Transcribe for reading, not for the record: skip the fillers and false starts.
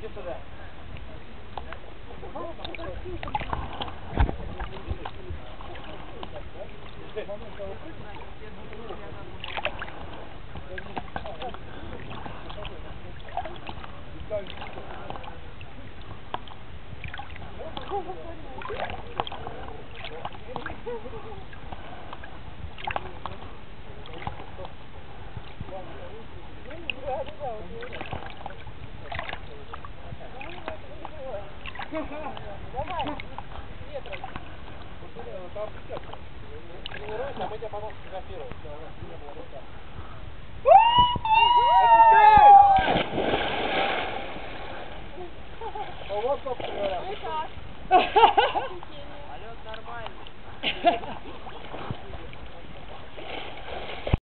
Иди сюда. Давай, ветром. Тренируйся, а мы тебя потом сфотографируем. Ну как? Полет нормальный.